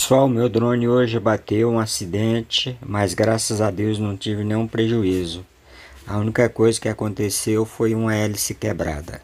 Pessoal, meu drone hoje bateu um acidente, mas graças a Deus não tive nenhum prejuízo. A única coisa que aconteceu foi uma hélice quebrada.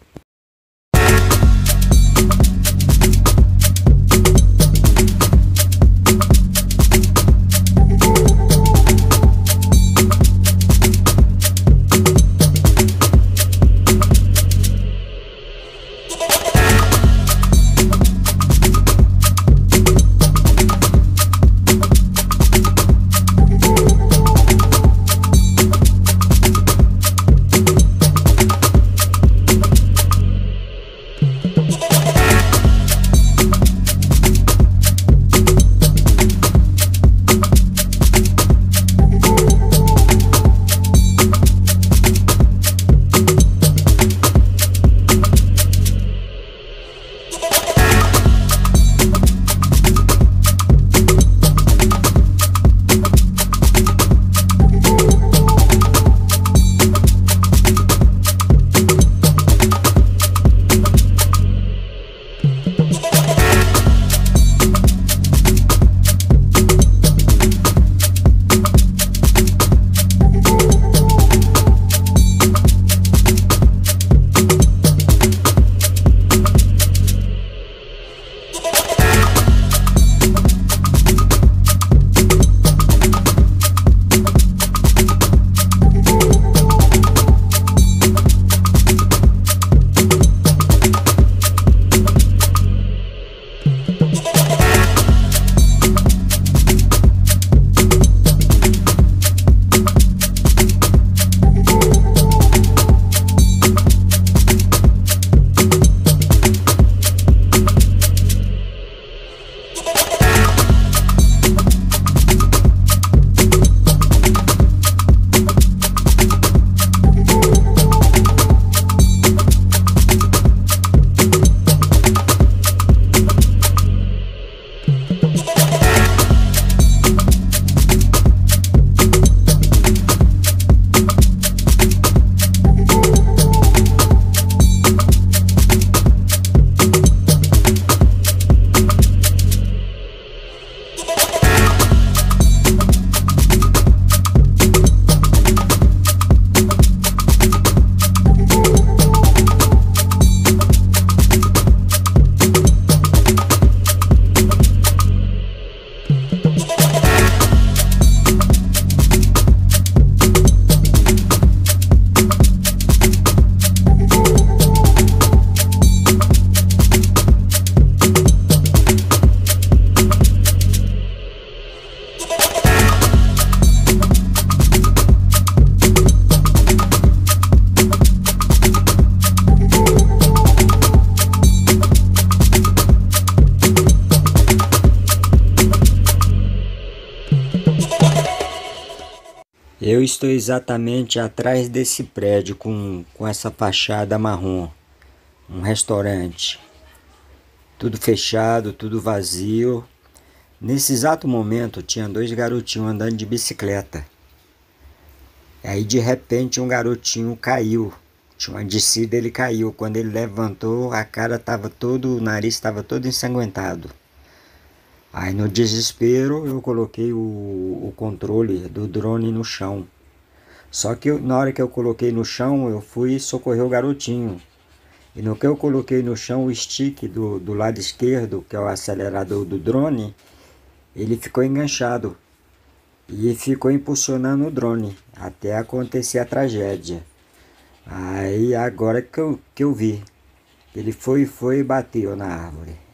Eu estou exatamente atrás desse prédio com essa fachada marrom, um restaurante, tudo fechado, tudo vazio. Nesse exato momento tinha dois garotinhos andando de bicicleta. Aí de repente um garotinho caiu, tinha uma descida, ele caiu. Quando ele levantou, a cara estava todo, o nariz estava todo ensanguentado. Aí no desespero eu coloquei o controle do drone no chão. Só que na hora que eu coloquei no chão, eu fui socorrer o garotinho. E no que eu coloquei no chão, o stick do lado esquerdo, que é o acelerador do drone, ele ficou enganchado. E ficou impulsionando o drone até acontecer a tragédia. Aí agora que eu vi. Ele foi e bateu na árvore.